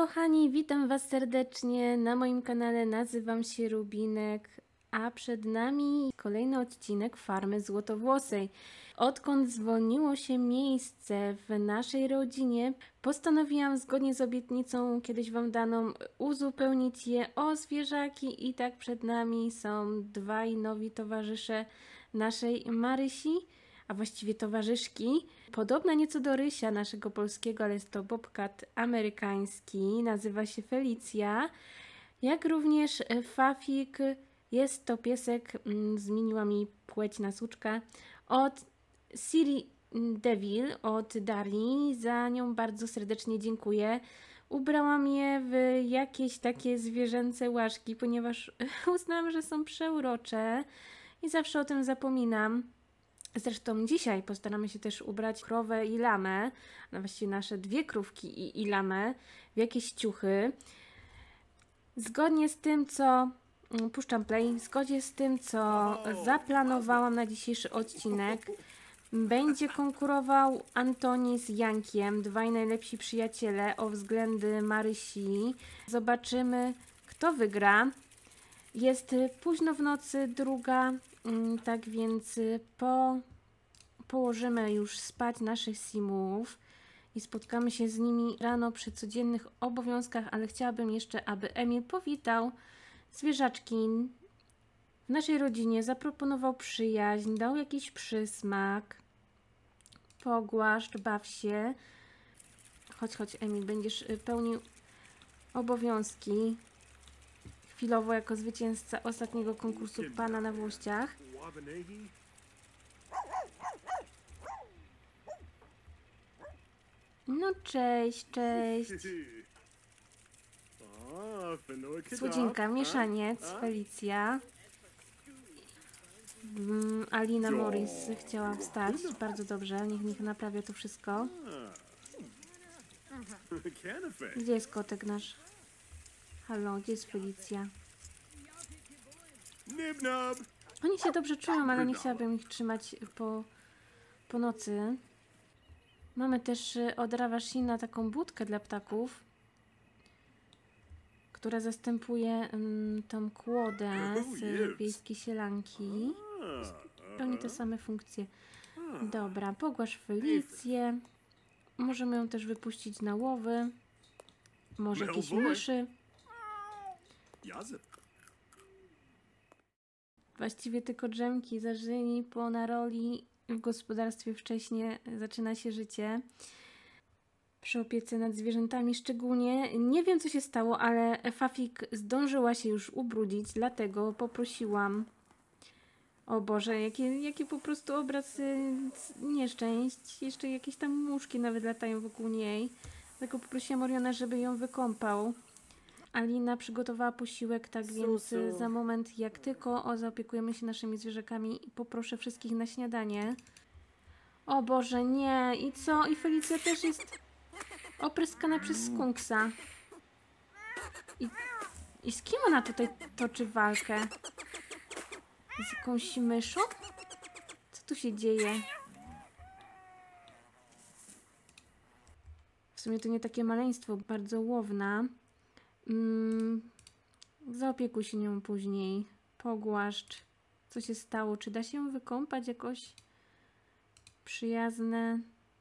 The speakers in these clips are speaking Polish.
kochani, witam Was serdecznie na moim kanale, nazywam się Rubinek, a przed nami kolejny odcinek Farmy Złotowłosej. Odkąd zwolniło się miejsce w naszej rodzinie, postanowiłam zgodnie z obietnicą kiedyś Wam daną uzupełnić je o zwierzaki i tak przed nami są dwaj nowi towarzysze naszej Marysi, a właściwie towarzyszki. Podobna nieco do Rysia naszego polskiego, ale jest to bobcat amerykański, nazywa się Felicja. Jak również Fafik, jest to piesek, zmieniła mi płeć na suczka, od Siri Devil, od Darii. Za nią bardzo serdecznie dziękuję. Ubrałam je w jakieś takie zwierzęce łaszki, ponieważ uznałam, że są przeurocze i zawsze o tym zapominam. Zresztą dzisiaj postaramy się też ubrać krowę i lamę, a właściwie nasze dwie krówki i lamę, w jakieś ciuchy. Zgodnie z tym, co... Puszczam play. Zgodnie z tym, co zaplanowałam na dzisiejszy odcinek, będzie konkurował Antoni z Jankiem, dwaj najlepsi przyjaciele o względy Marysi. Zobaczymy, kto wygra. Jest późno w nocy, druga, tak więc położymy już spać naszych simów i spotkamy się z nimi rano przy codziennych obowiązkach, ale chciałabym jeszcze, aby Emil powitał zwierzaczki w naszej rodzinie, zaproponował przyjaźń, dał jakiś przysmak. Pogłaszcz, baw się. Chodź Emil, będziesz pełnił obowiązki. Chwilowo jako zwycięzca ostatniego konkursu Pana na Włościach. No cześć. Słodzinka, mieszaniec, Felicja. Alina Morris chciała wstać. Bardzo dobrze, niech naprawia to wszystko. Gdzie jest kotek nasz? Halo, gdzie jest Felicja? Oni się dobrze czują, ale nie chciałabym ich trzymać po nocy. Mamy też od Ravashina taką budkę dla ptaków, która zastępuje tą kłodę z wiejskiej sielanki. Pełni te same funkcje. Dobra, pogłasz Felicję. Możemy ją też wypuścić na łowy. Może jakieś myszy. Właściwie tylko drzemki zażyli po naroli. W gospodarstwie wcześnie zaczyna się życie. Przy opiece nad zwierzętami szczególnie. Nie wiem, co się stało, ale Fafik zdążyła się już ubrudzić, dlatego poprosiłam. O Boże, jaki po prostu obraz nieszczęść. Jeszcze jakieś tam muszki nawet latają wokół niej. Dlatego poprosiłam Oriona, żeby ją wykąpał. Alina przygotowała posiłek, tak więc za moment, jak tylko zaopiekujemy się naszymi zwierzakami, poproszę wszystkich na śniadanie. O Boże, nie. I co? I Felicja też jest opryskana przez skunksa. I z kim ona tutaj toczy walkę? Z jakąś myszą? Co tu się dzieje? W sumie to nie takie maleństwo, bardzo łowna. Zaopiekuj się nią później. Pogłaszcz. Co się stało? Czy da się ją wykąpać jakoś? Przyjazne.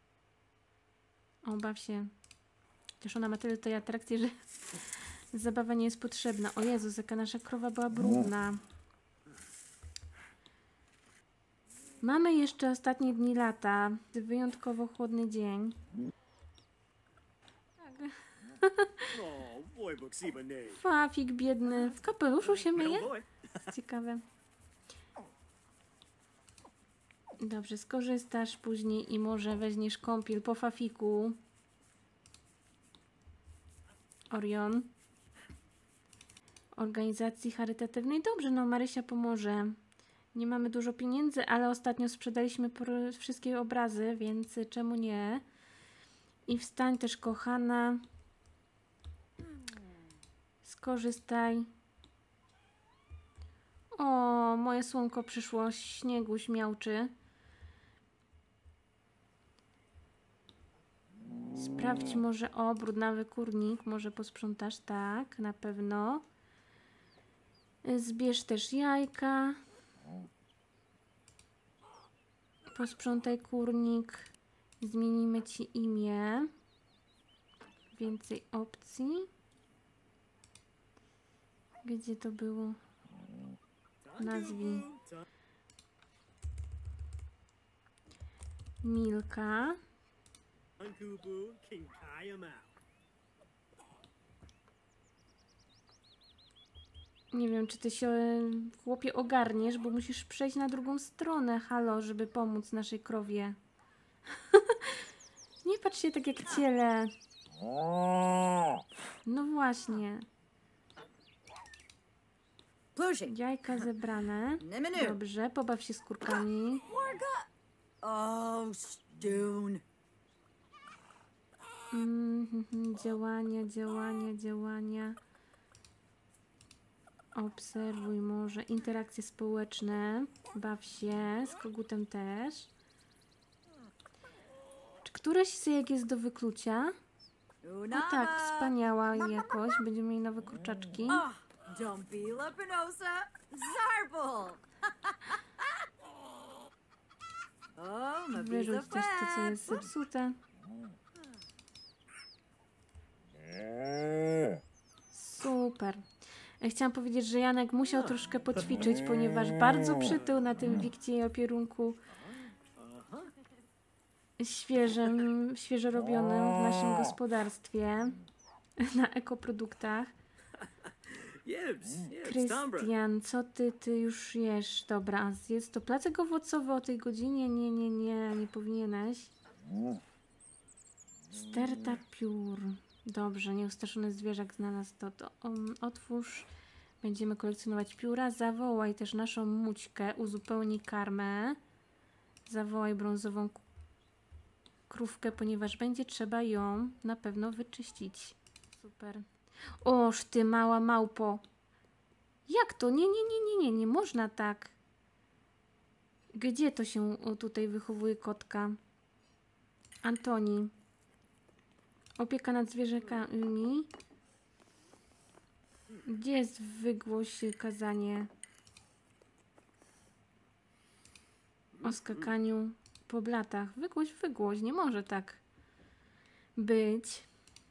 Obaw się. Chociaż ona ma tyle tej atrakcji, że zabawa nie jest potrzebna. O Jezus, jaka nasza krowa była brudna. Mamy jeszcze ostatnie dni lata. Wyjątkowo chłodny dzień. Fafik biedny. W kapeluszu się myje? Ciekawe. Dobrze, skorzystasz później i może weźmiesz kąpiel po Fafiku. Orion. Organizacji charytatywnej. Dobrze, no Marysia pomoże. Nie mamy dużo pieniędzy, ale ostatnio sprzedaliśmy wszystkie obrazy, więc czemu nie? I wstań też, kochana. Skorzystaj. O, moje słonko przyszło. Śniegu śmiałczy. Sprawdź może, o, brudnawy kurnik, może posprzątasz, tak, na pewno. Zbierz też jajka. Posprzątaj kurnik. Zmienimy ci imię. Więcej opcji. Gdzie to było? Nazwij. Milka. Nie wiem, czy ty się, chłopie, ogarniesz, bo musisz przejść na drugą stronę, halo, żeby pomóc naszej krowie. Nie patrz się tak jak ciele. No właśnie. Jajka zebrane. Dobrze, pobaw się z kurkami. Działania. Obserwuj może. Interakcje społeczne. Baw się. Z kogutem też. Czy któreś z jajek jest do wyklucia? No tak, wspaniała jakość. Będziemy mieli nowe kurczaczki. Wyrzuć też to, co jest zepsute. Super. Chciałam powiedzieć, że Janek musiał troszkę poćwiczyć, ponieważ bardzo przytył na tym wikcie i opierunku świeżo robionym w naszym gospodarstwie, na ekoproduktach. Krystian, co ty już jesz? Dobra, jest to placek owocowy o tej godzinie? Nie powinieneś. Sterta piór. Dobrze, nieustraszony zwierzak znalazł to. Otwórz. Będziemy kolekcjonować pióra. Zawołaj też naszą mućkę. Uzupełnij karmę. Zawołaj brązową krówkę, ponieważ będzie trzeba ją na pewno wyczyścić. Super. Oż ty mała małpo. Jak to? Nie można tak. Gdzie to się tutaj wychowuje kotka? Antoni. Opieka nad zwierzakami. Gdzie jest wygłoś kazanie o skakaniu po blatach? Wygłoś. Nie może tak być.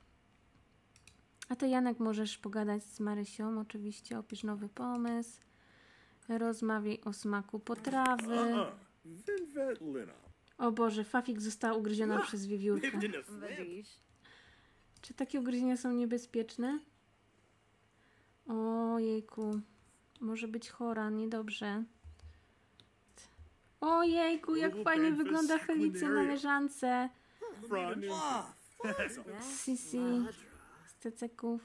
A ty, Janek, możesz pogadać z Marysią. Oczywiście opisz nowy pomysł. Rozmawiaj o smaku potrawy. O Boże, Fafik została ugryziona przez wiewiórkę. Czy takie ugryzienia są niebezpieczne? Ojejku. Może być chora, niedobrze. Ojejku, jak fajnie wygląda Felicja na leżance. Sisi. Z ceceków.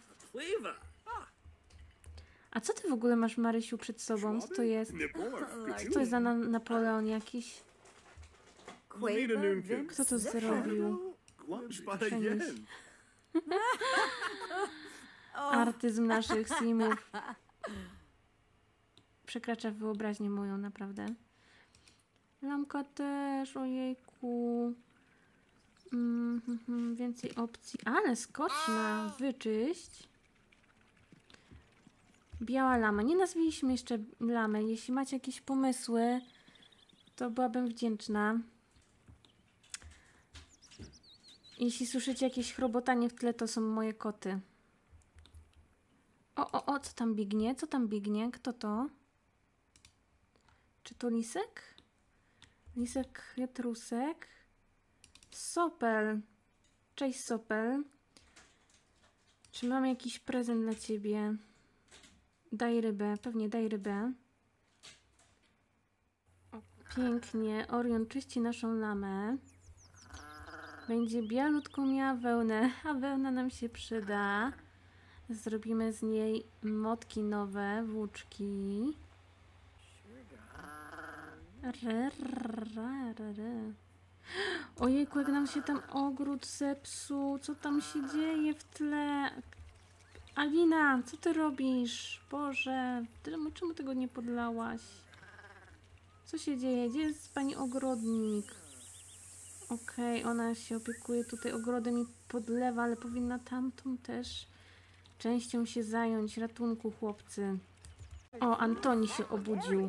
A co ty w ogóle masz, Marysiu, przed sobą? Co to jest? Co to jest za Napoleon jakiś? Kto to zrobił? Przenieś. Artyzm naszych simów przekracza wyobraźnię moją, naprawdę. Lampka też, ojejku. Więcej opcji. Ale skoczna, wyczyść. Biała lama. Nie nazwaliśmy jeszcze lamy. Jeśli macie jakieś pomysły, to byłabym wdzięczna. Jeśli słyszycie jakieś chrobotanie w tle, to są moje koty. O, co tam biegnie? Co tam biegnie? Kto to? Czy to lisek? Lisek, chytrusek. Sopel. Cześć, Sopel. Czy mam jakiś prezent dla ciebie? Daj rybę. Pewnie daj rybę. O, pięknie. Orion czyści naszą lamę. Będzie bialutką miała wełnę, a wełna nam się przyda. Zrobimy z niej motki nowe, włóczki. Ojejku, jak nam się tam ogród zepsuł. Co tam się dzieje w tle? Alina, co ty robisz? Boże, czemu tego nie podlałaś? Co się dzieje? Gdzie jest pani ogrodnik? Okej, ona się opiekuje tutaj ogrodem i podlewa, ale powinna tamtą też częścią się zająć. Ratunku, chłopcy. O, Antoni się obudził.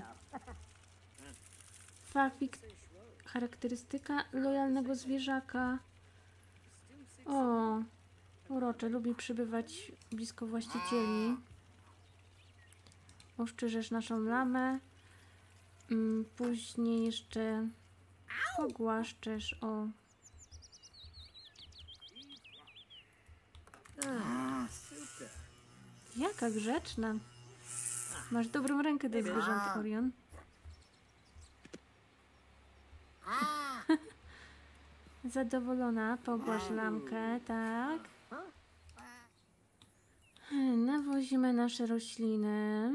Fafik, charakterystyka lojalnego zwierzaka. O, urocze, lubi przybywać blisko właścicieli. Oszczerzysz naszą lamę. Później jeszcze pogłaszczesz, o. Jaka grzeczna. Masz dobrą rękę do zwierząt, Orion. Zadowolona, pogłasz lamkę, tak. Nawozimy nasze rośliny.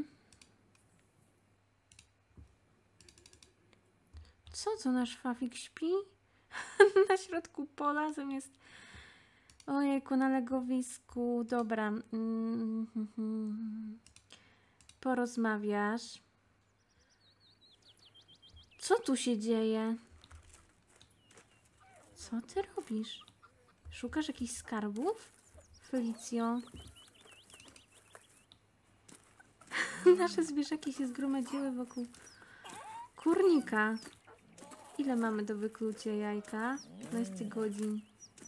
Co nasz Fafik śpi? Na środku pola zamiast... Ojejku, na legowisku. Dobra. Porozmawiasz. Co tu się dzieje? Co ty robisz? Szukasz jakichś skarbów? Felicjo. Nasze zwierzaki się zgromadziły wokół kurnika. Ile mamy do wyklucia jajka? 15 godzin.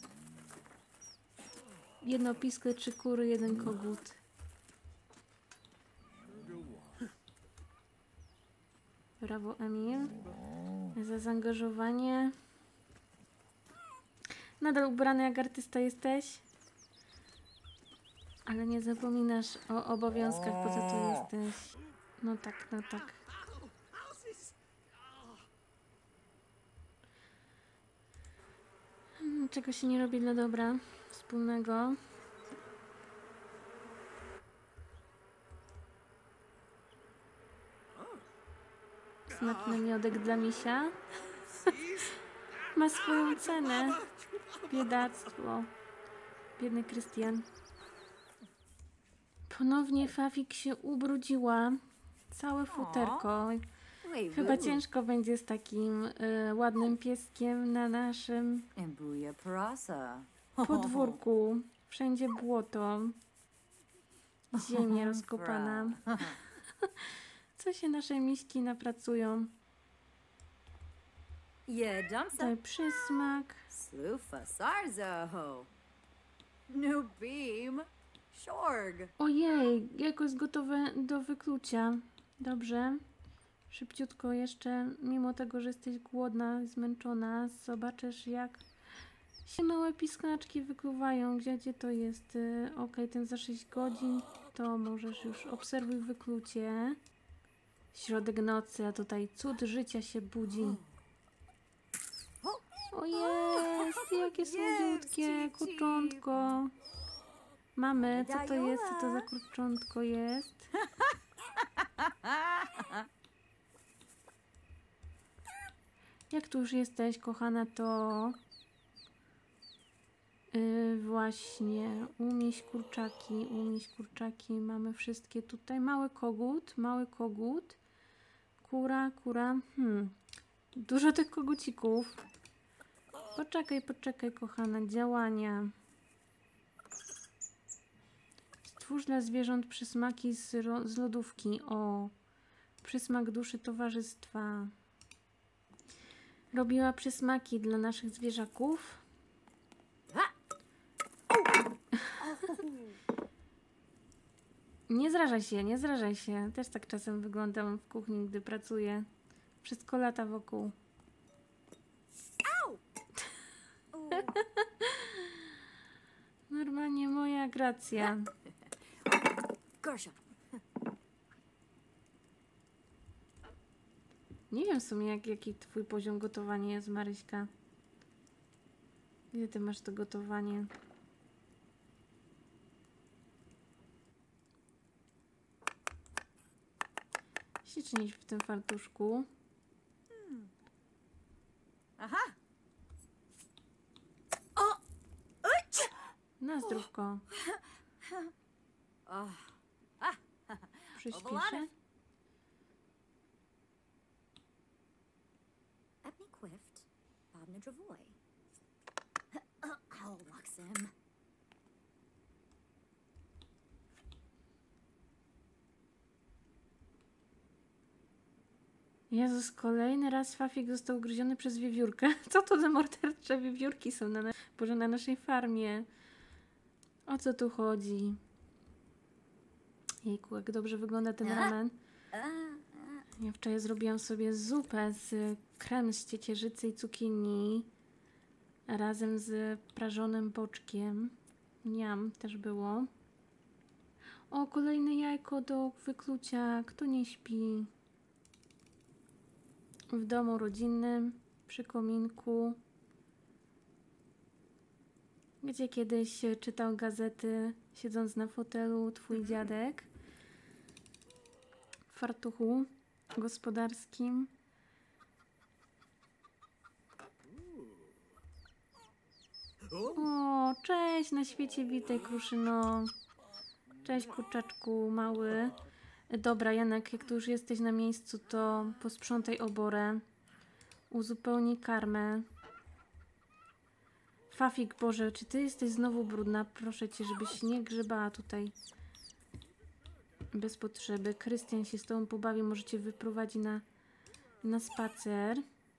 Jedno piskle, 3 kury, 1 kogut. Brawo, Emil. Za zaangażowanie. Nadal ubrany jak artysta jesteś. Ale nie zapominasz o obowiązkach, po co tu jesteś. No tak, no tak. Czego się nie robi dla dobra wspólnego. Smaczny miodek dla misia. Ma swoją cenę. Biedactwo. Biedny Krystian. Ponownie Fafik się ubrudziła. Całe futerko. Chyba ciężko będzie z takim ładnym pieskiem na naszym podwórku. Wszędzie błoto. Ziemia rozkopana. Co się nasze miśki napracują? Daj przysmak. Ojej, jajko jest gotowe do wyklucia. Dobrze. Szybciutko jeszcze, mimo tego, że jesteś głodna, zmęczona, zobaczysz, jak się małe piskaczki wykluwają. Gdzie to jest? Okej, ten za 6 godzin, to możesz już obserwuj wyklucie. Środek nocy, a tutaj cud życia się budzi. O jest, jakie słodziutkie kurczątko. Mamy, co to jest? Co to za kurczątko jest? Jak tu już jesteś, kochana, to właśnie umieść kurczaki, mamy wszystkie tutaj. Mały kogut, kura, dużo tych kogucików. Poczekaj, kochana, działania. Stwórz dla zwierząt przysmaki z lodówki. O, przysmak duszy towarzystwa. Robiła przysmaki dla naszych zwierzaków. Nie zrażaj się. Też tak czasem wyglądam w kuchni, gdy pracuję. Wszystko lata wokół. Normalnie moja gracja. Nie wiem w sumie, jaki twój poziom gotowania jest, Maryśka. Ile ty masz to gotowanie? Ślicznie w tym fartuszku. Aha! Na zdrówko. Przyspieszę. Epni Quift, Bob Nidravoy. Jezus, kolejny raz Fafik został ugryziony przez wiewiórkę. Co to za mordercze wiewiórki są na naszej farmie? O co tu chodzi? Jejku, jak dobrze wygląda ten ramen. Ja wczoraj zrobiłam sobie zupę z krem z ciecierzycy i cukinii razem z prażonym boczkiem. Miam też było. O, kolejne jajko do wyklucia. Kto nie śpi? W domu rodzinnym, przy kominku, gdzie kiedyś czytał gazety, siedząc na fotelu, twój dziadek w fartuchu gospodarskim. O, cześć na świecie, witaj kruszyno. Cześć kurczaczku mały. Dobra, Janek, jak tu już jesteś na miejscu, to posprzątaj oborę. Uzupełnij karmę. Fafik, Boże, czy ty jesteś znowu brudna? Proszę cię, żebyś nie grzebała tutaj bez potrzeby. Krystian się z tobą pobawi, może cię wyprowadzi na spacer.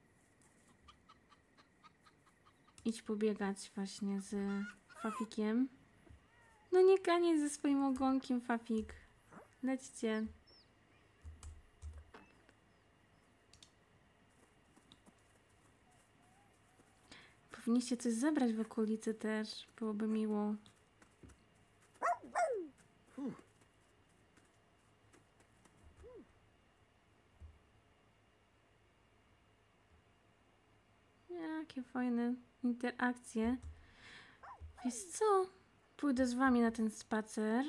Idź pobiegać właśnie z Fafikiem. No nie kaniec ze swoim ogonkiem, Fafik. Lećcie. Powinniście coś zebrać w okolicy też. Byłoby miło. Jakie fajne interakcje. Wiesz co? Pójdę z wami na ten spacer.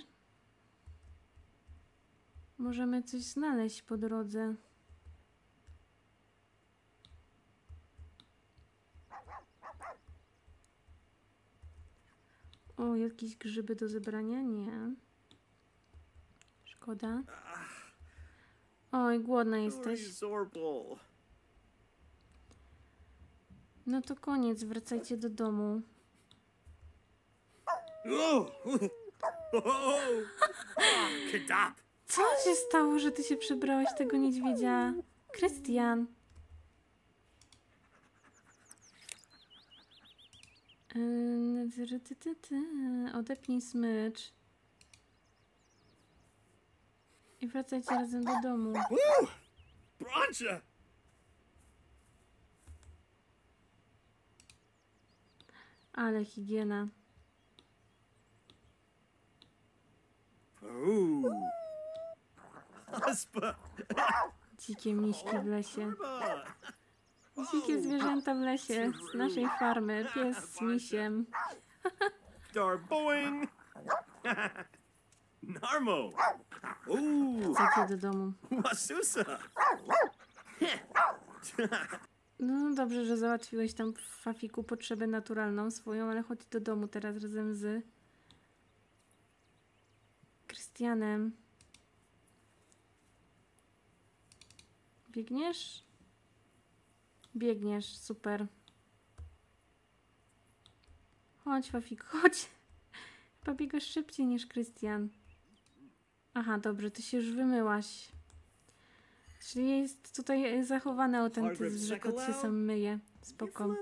Możemy coś znaleźć po drodze. O, jakieś grzyby do zebrania? Nie. Szkoda. Oj, głodna jesteś. No to koniec, wracajcie do domu. Co się stało, że ty się przebrałeś w tego niedźwiedzia? Krystian. Odepnij smycz. I wracajcie razem do domu. Ale higiena. Dzikie miśki w lesie. Dzikie zwierzęta w lesie z naszej farmy. Pies z misiem. Narmo. Wracajcie do domu. No dobrze, że załatwiłeś tam w Fafiku potrzebę naturalną swoją, ale chodź do domu teraz razem z Krystianem. Biegniesz? Biegniesz, super. Chodź, Fafik, chodź. Chyba biegasz szybciej niż Krystian. Aha, dobrze, ty się już wymyłaś. Czyli jest tutaj zachowany autentyzm, że kot się sam myje. Spoko.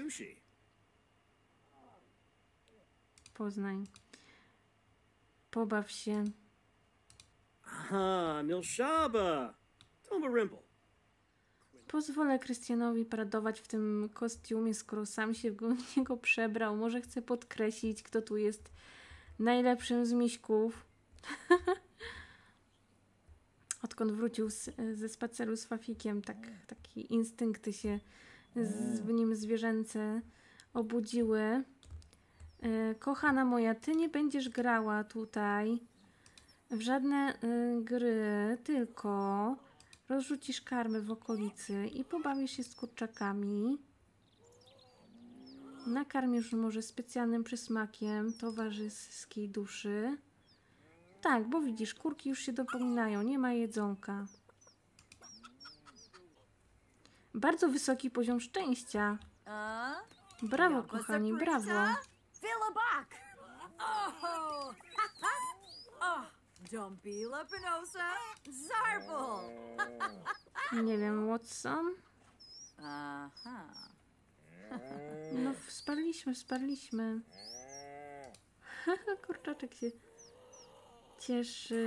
Poznaj. Pobaw się. Aha, Milshaba. Tomarimple. Pozwolę Krystianowi paradować w tym kostiumie, skoro sam się w niego przebrał. Może chcę podkreślić, kto tu jest najlepszym z miśków. Odkąd wrócił ze spaceru z Fafikiem, takie instynkty się w nim zwierzęce obudziły. Kochana moja, ty nie będziesz grała tutaj w żadne gry, tylko rozrzucisz karmy w okolicy i pobawisz się z kurczakami. Nakarmisz może specjalnym przysmakiem towarzyskiej duszy. Tak, bo widzisz, kurki już się dopominają, nie ma jedzonka. Bardzo wysoki poziom szczęścia. Brawo, kochani, brawo. Dombila Penosa, Zarbul. Nie wiem, Watson? Aha. No, wsparliśmy. Kurczaczek się cieszy.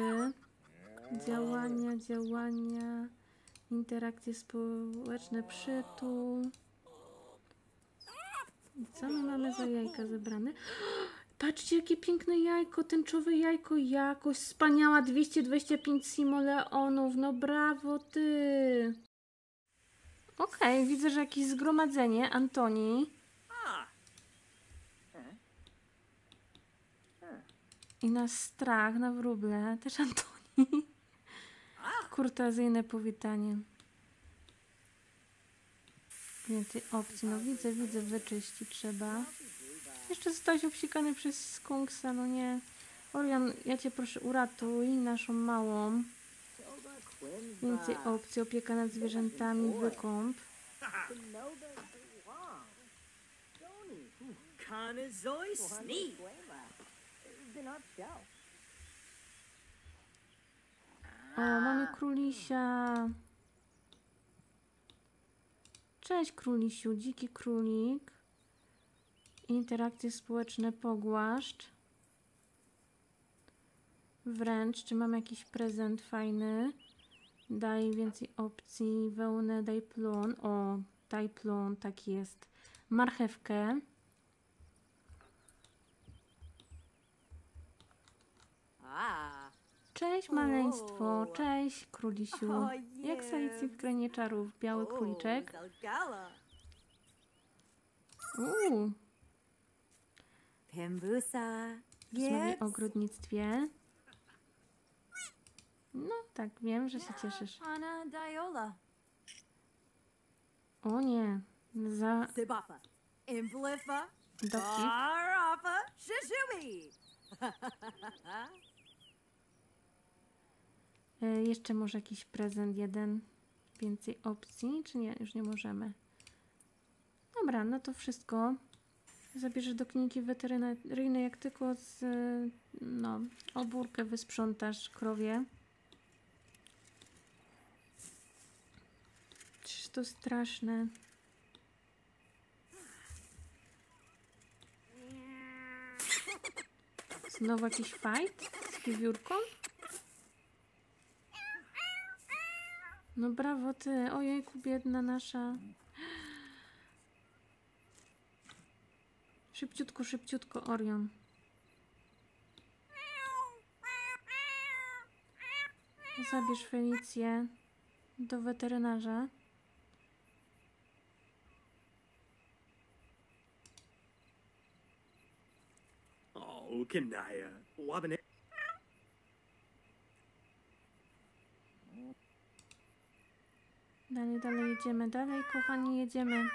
Działania. Interakcje społeczne, przytul. I co my mamy za jajka zebrane? Patrzcie, jakie piękne jajko, tęczowe jajko, jakość wspaniała, 225 simoleonów, no brawo ty. Okej, widzę, że jakieś zgromadzenie, Antoni. I na strach, na wróble, też Antoni. Kurtuazyjne powitanie. Więcej opcji, no widzę, wyczyścić trzeba. Jeszcze zostałeś obsikany przez skunksa, no nie. Orion, ja cię proszę, uratuj naszą małą. Więcej opcji, opieka nad zwierzętami, wykąp. O, mamy królisia. Cześć królisiu, dziki królik. Interakcje społeczne, pogłaszcz. Wręcz, czy mam jakiś prezent fajny? Daj więcej opcji, wełnę, daj plon. O, daj plon, tak jest. Marchewkę. Cześć maleństwo, cześć królisiu. Jak z Alicji w Krainie Czarów, biały króliczek. Pembusa. Rozmawiaj o ogrodnictwie. No tak, wiem, że się cieszysz. Ana Diola. O nie, za Sibafa. Imblifa. dowcip. Arafa. Shishui. Jeszcze może jakiś prezent jeden. Więcej opcji, czy nie? Już nie możemy. Dobra, no to wszystko. Zabierzesz do kliniki weterynaryjnej, jak tylko obórkę wysprzątasz krowie. Czyż to straszne. Znowu jakiś fight z wiewiórką? No brawo ty, ojejku, biedna nasza. Szybciutko, Orion. Zabierz Felicję do weterynarza. Oh, Kanaya. Wabane. Dalej jedziemy. Dalej, kochani, jedziemy.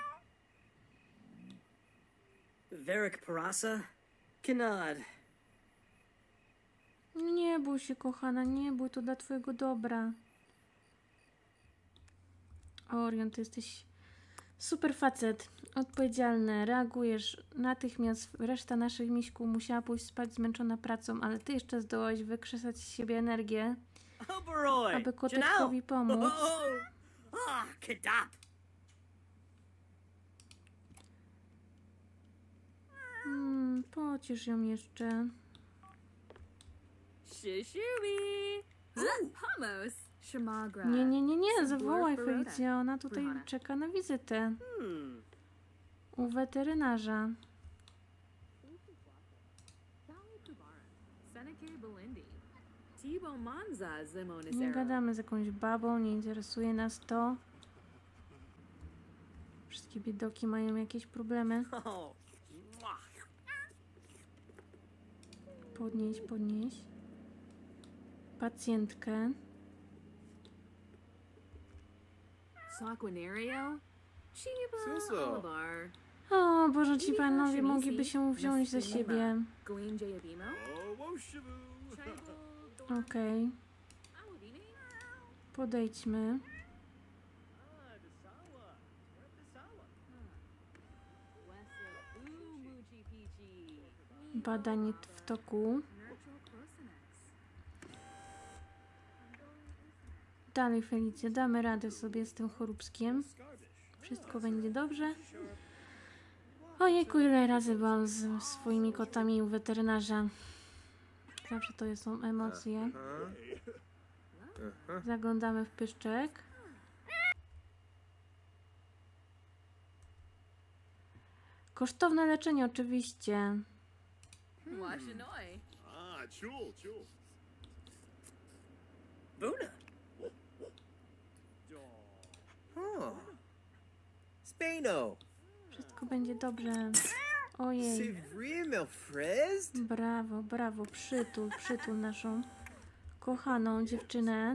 Varric Parasa? Kanad. Nie bój się, kochana, nie bój, to dla twojego dobra. Orion, ty jesteś super facet, odpowiedzialny, reagujesz natychmiast. Reszta naszych miśków musiała pójść spać zmęczona pracą, ale ty jeszcze zdołałeś wykrzesać z siebie energię, aby koteczkowi pomóc. Kadap. Pociesz ją jeszcze. Shishui. Hummus. Shamagra. Nie, zawołaj Felicję, ona tutaj czeka na wizytę. U weterynarza. Nie gadamy z jakąś babą, nie interesuje nas to. Wszystkie biedoki mają jakieś problemy. Podnieś. Pacjentkę. O Boże, ci panowie mogliby się wziąć za siebie. Okej. Podejdźmy. Badań w toku. Dalej, Felicja, damy radę sobie z tym choróbskiem. Wszystko będzie dobrze. Ojejku, ile razy byłam z swoimi kotami u weterynarza. Zawsze to są emocje. Zaglądamy w pyszczek. Kosztowne leczenie oczywiście. Washinoi. Buna. Spaino. Wszystko będzie dobrze. Ojej. C'est vrai, Frest? Brawo, brawo. Przytul naszą kochaną dziewczynę.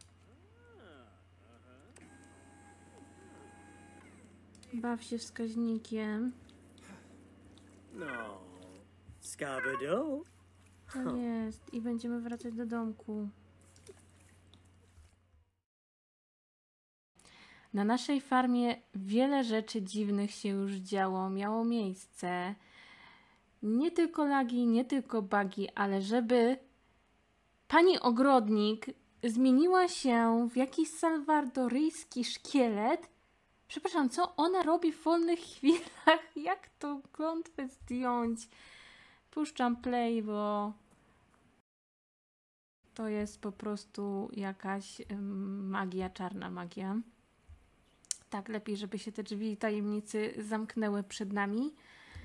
Baw się wskaźnikiem. No. Scabado. To jest. I będziemy wracać do domku. Na naszej farmie wiele rzeczy dziwnych się już działo, miało miejsce. Nie tylko lagi, nie tylko bugi, ale żeby pani ogrodnik zmieniła się w jakiś salwadoryjski szkielet. Przepraszam, co ona robi w wolnych chwilach? Jak tą klątwę zdjąć? Puszczam play, bo to jest po prostu jakaś magia, czarna magia. Tak, lepiej, żeby się te drzwi tajemnicy zamknęły przed nami.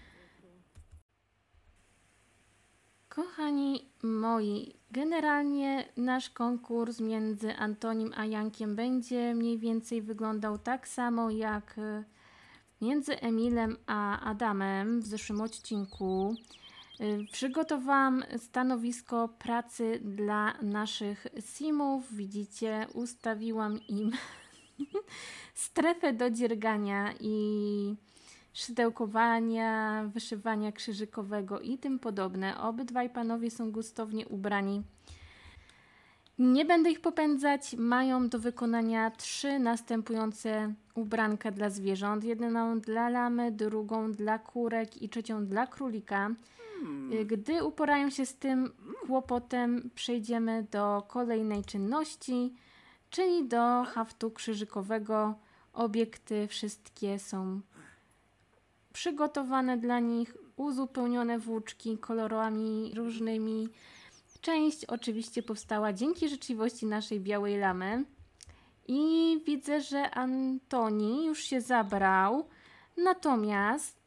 Kochani moi, generalnie nasz konkurs między Antonim a Jankiem będzie mniej więcej wyglądał tak samo jak między Emilem a Adamem w zeszłym odcinku. Przygotowałam stanowisko pracy dla naszych simów. Widzicie, ustawiłam im strefę do dziergania i szydełkowania, wyszywania krzyżykowego i tym podobne. Obydwaj panowie są gustownie ubrani. Nie będę ich popędzać. Mają do wykonania 3 następujące ubranka dla zwierząt. Jedną dla lamy, drugą dla kurek i trzecią dla królika. Gdy uporają się z tym kłopotem, przejdziemy do kolejnej czynności, czyli do haftu krzyżykowego. Obiekty wszystkie są przygotowane dla nich, uzupełnione włóczki kolorami różnymi. Część oczywiście powstała dzięki życzliwości naszej białej lamy. I widzę, że Antoni już się zabrał. Natomiast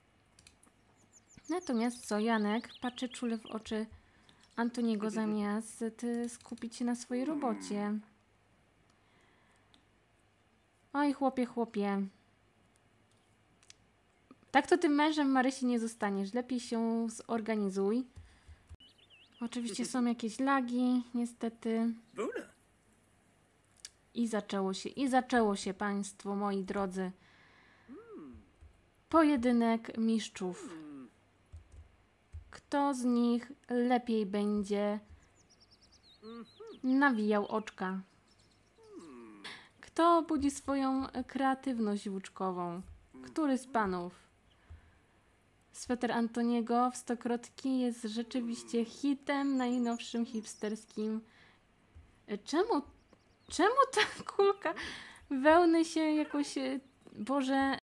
co, Janek patrzy czule w oczy Antoniego zamiast skupić się na swojej robocie. Oj, chłopie. Tak to tym mężem Marysi nie zostaniesz. Lepiej się zorganizuj. Oczywiście są jakieś lagi, niestety. Buna. I zaczęło się, państwo moi drodzy. Pojedynek mistrzów. Kto z nich lepiej będzie nawijał oczka? Kto budzi swoją kreatywność włóczkową? Który z panów? Sweter Antoniego w stokrotki jest rzeczywiście hitem najnowszym hipsterskim. Czemu ta kulka wełny się jakoś... Boże...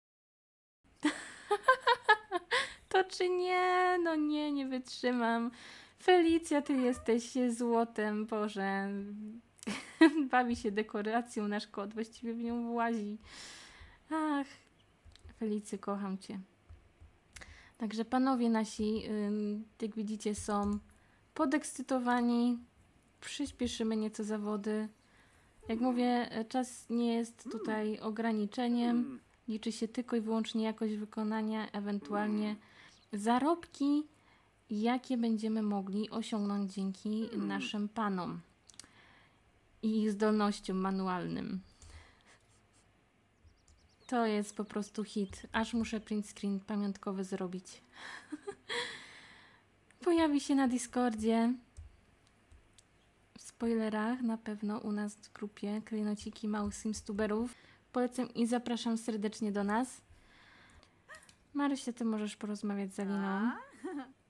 To czy nie? No nie wytrzymam. Felicja, ty jesteś złotem, Boże. Bawi się dekoracją nasz kot, właściwie w nią włazi. Ach, Felicy, kocham cię. Także panowie nasi, jak widzicie, są podekscytowani. Przyspieszymy nieco zawody. Jak mówię, czas nie jest tutaj ograniczeniem. Liczy się tylko i wyłącznie jakość wykonania, ewentualnie zarobki, jakie będziemy mogli osiągnąć dzięki naszym panom i ich zdolnościom manualnym. To jest po prostu hit. Aż muszę print screen pamiątkowy zrobić. Pojawi się na Discordzie. W spoilerach na pewno u nas w grupie Klejnociki Małych Simstuberów. Polecam i zapraszam serdecznie do nas. Marysia, ty możesz porozmawiać z Aliną.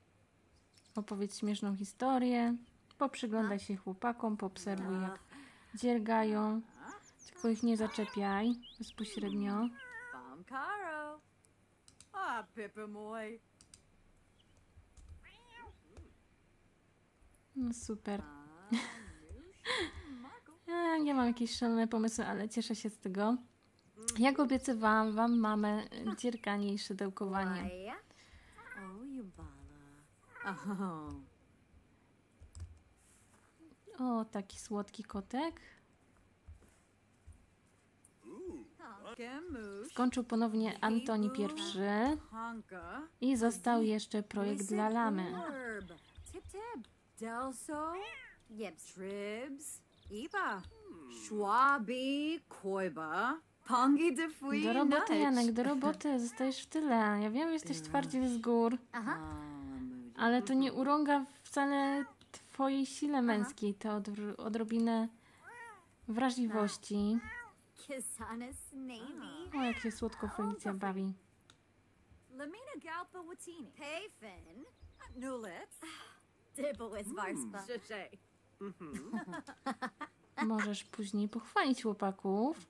Opowiedz śmieszną historię. Poprzyglądaj się chłopakom, poobserwuj jak dziergają. Tylko ich nie zaczepiaj bezpośrednio. Bam Caro. Ah, Pippamoy. No super. Ja nie mam jakieś szalone pomysły, ale cieszę się z tego. Jak obiecywałam wam, mamy dzierganie i szydełkowanie. Oh, Yubala. Oh. O, taki słodki kotek. Skończył ponownie Antoni I i został jeszcze projekt dla lamy. Tip tip. Delso. Tribs. Iba. Schwabi. Koiba. Pongi de fui. Do roboty, Janek, do roboty. Zostajesz w tyle. Ja wiem, że jesteś twardziel z gór, ale to nie urąga wcale twojej sile męskiej. To odrobinę wrażliwości. O, jak się słodko Felicja bawi. Lamina galpa watini. Payfin. Nulitz. Dibble is varspa. Możesz później pochwalić chłopaków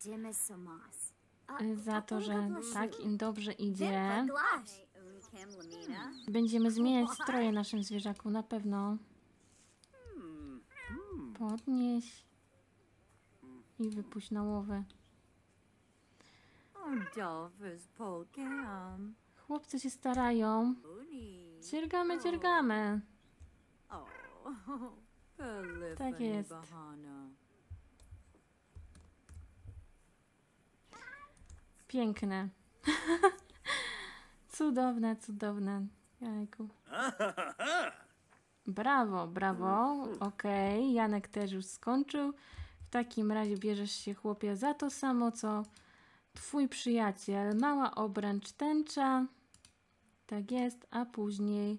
za to, że tak im dobrze idzie. Będziemy zmieniać stroje naszym zwierzakom, na pewno. Podnieś i wypuść na łowę. Chłopcy się starają. Dziergamy, dziergamy. Tak jest. Piękne. Cudowne, cudowne. Jajku. Brawo, brawo. Okej, Janek też już skończył. W takim razie bierzesz się, chłopie, za to samo, co twój przyjaciel. Mała obręcz tęcza. Tak jest, a później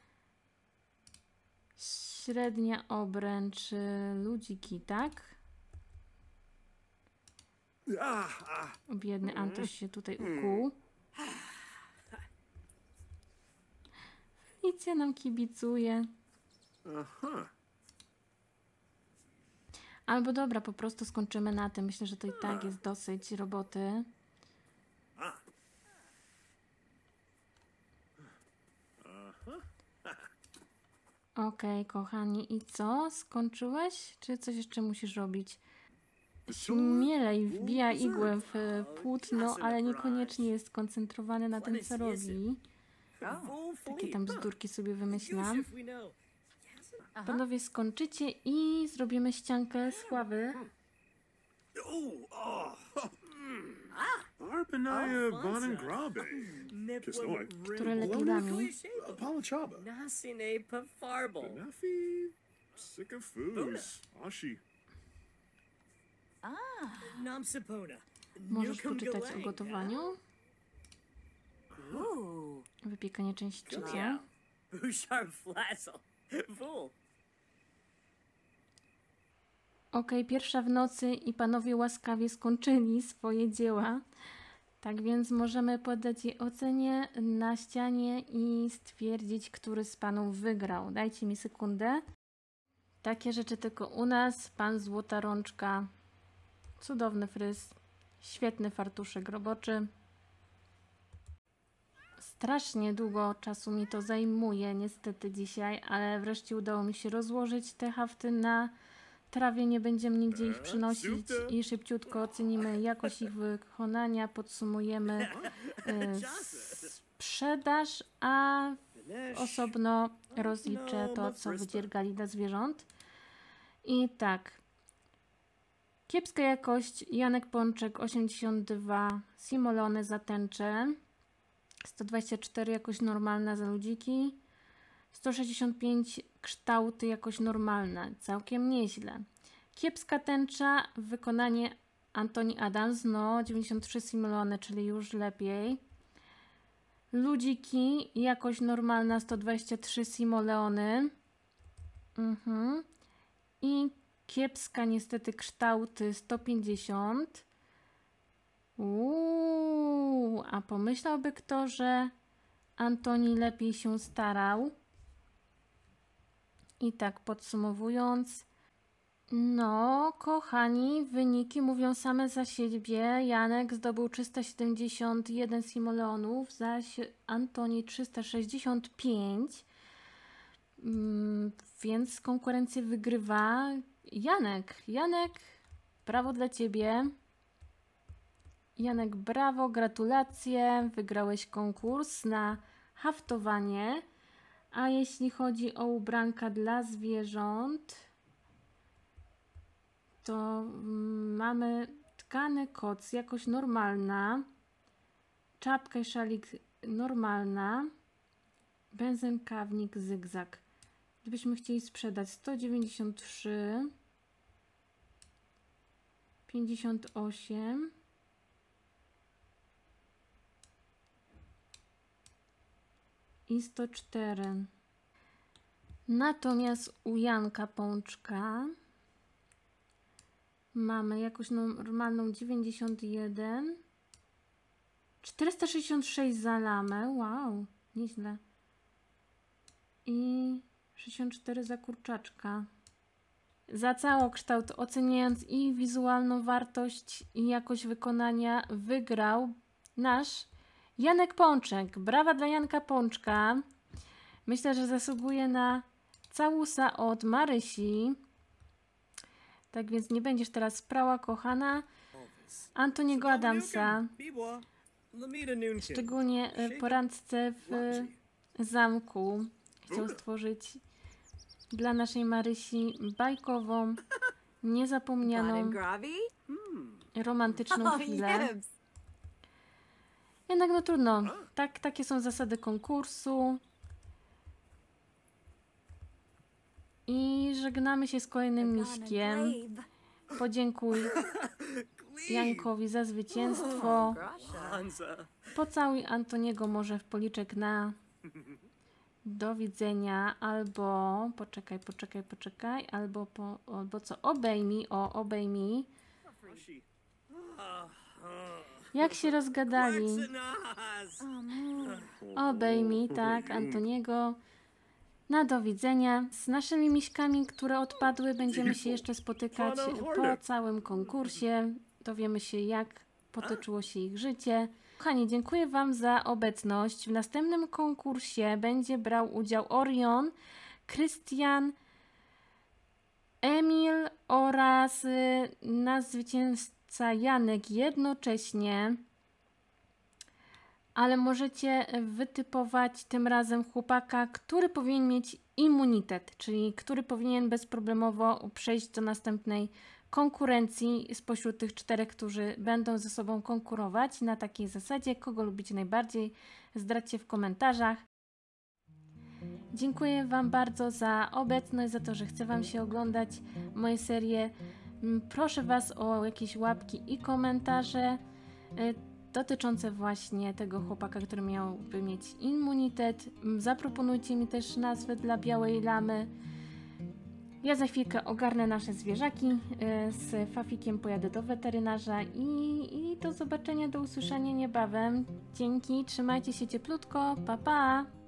średnia obręcz ludziki, tak? Biedny Antoś się tutaj ukuł. Felicja nam kibicuje. Albo dobra, po prostu skończymy na tym. Myślę, że to i tak jest dosyć roboty. Okej, kochani. I co? Skończyłeś? Czy coś jeszcze musisz robić? Śmielej wbija igłę w płótno, ale niekoniecznie jest skoncentrowany na tym, co robi. Takie tam bzdurki sobie wymyślam. Panowie, skończycie i zrobimy ściankę sławy. Arpanaya Bonangrabe. Które leci nami. Palachaba. Nasine Pafarbo. Nafi. Sycophus. Ashi. Namsapona. Możesz poczytać o gotowaniu. Wypiekanie części trzeciej. Bouchard Flassel. Fool. Okej, pierwsza w nocy i panowie łaskawie skończyli swoje dzieła. Tak więc możemy podać je ocenie na ścianie i stwierdzić, który z panów wygrał. Dajcie mi sekundę. Takie rzeczy tylko u nas. Pan Złota Rączka. Cudowny fryz. Świetny fartuszek roboczy. Strasznie długo czasu mi to zajmuje niestety dzisiaj, ale wreszcie udało mi się rozłożyć te hafty na trawie. Nie będziemy nigdzie ich przynosić i szybciutko ocenimy jakość ich wykonania, podsumujemy sprzedaż, a osobno rozliczę to, co wydziergali dla zwierząt. I tak, kiepska jakość, Janek Pączek 82, Simolony za tęczę, 124 jakość normalna za ludziki, 165 kształty jakość normalna, całkiem nieźle. Kiepska tęcza, wykonanie Antoni Adams, no 93 Simolony, czyli już lepiej. Ludziki, jakość normalna 123 Simoleony. I kiepska niestety kształty 150. A pomyślałby kto, że Antoni lepiej się starał. I tak podsumowując, No, kochani, wyniki mówią same za siebie. Janek zdobył 371 simoleonów, zaś Antoni 365. Więc konkurencję wygrywa Janek. Janek, brawo dla ciebie. Janek, brawo, gratulacje. Wygrałeś konkurs na haftowanie. A jeśli chodzi o ubranka dla zwierząt, to mamy tkany koc, jakoś normalna, czapka i szalik normalna, benzynkawnik zygzak. Gdybyśmy chcieli sprzedać 193, 58, i 104. Natomiast u Janka Pączka mamy jakąś normalną 91, 466 za lamę, wow, nieźle, i 64 za kurczaczka. Za całokształt, oceniając i wizualną wartość, i jakość wykonania, wygrał nasz Janek Pączek. Brawa dla Janka Pączka. Myślę, że zasługuje na całusa od Marysi. Tak więc nie będziesz teraz prała, kochana. Antoniego Adamsa. Szczególnie po randce w zamku chciał stworzyć dla naszej Marysi bajkową, niezapomnianą, romantyczną chwilę. Jednak no trudno. Takie są zasady konkursu. I żegnamy się z kolejnym miśkiem. Podziękuj Jankowi za zwycięstwo. Pocałuj Antoniego może w policzek na do widzenia, albo poczekaj, albo co? Obejmij. Jak się rozgadali. Obejmij, tak, Antoniego. Na do widzenia. Z naszymi miśkami, które odpadły, będziemy się jeszcze spotykać po całym konkursie. Dowiemy się, jak potoczyło się ich życie. Kochani, dziękuję Wam za obecność. W następnym konkursie będzie brał udział Orion, Krystian, Emil oraz nasz zwycięzca Janek jednocześnie. Ale możecie wytypować tym razem chłopaka, który powinien mieć immunitet, czyli który powinien bezproblemowo przejść do następnej konkurencji spośród tych 4, którzy będą ze sobą konkurować. Na takiej zasadzie, kogo lubicie najbardziej, zdradźcie w komentarzach. Dziękuję Wam bardzo za obecność, za to, że chce Wam się oglądać moje serie. Proszę Was o jakieś łapki i komentarze dotyczące właśnie tego chłopaka, który miałby mieć immunitet. Zaproponujcie mi też nazwę dla białej lamy. Ja za chwilkę ogarnę nasze zwierzaki, z Fafikiem pojadę do weterynarza i do zobaczenia, do usłyszenia niebawem. Dzięki, trzymajcie się cieplutko, pa pa!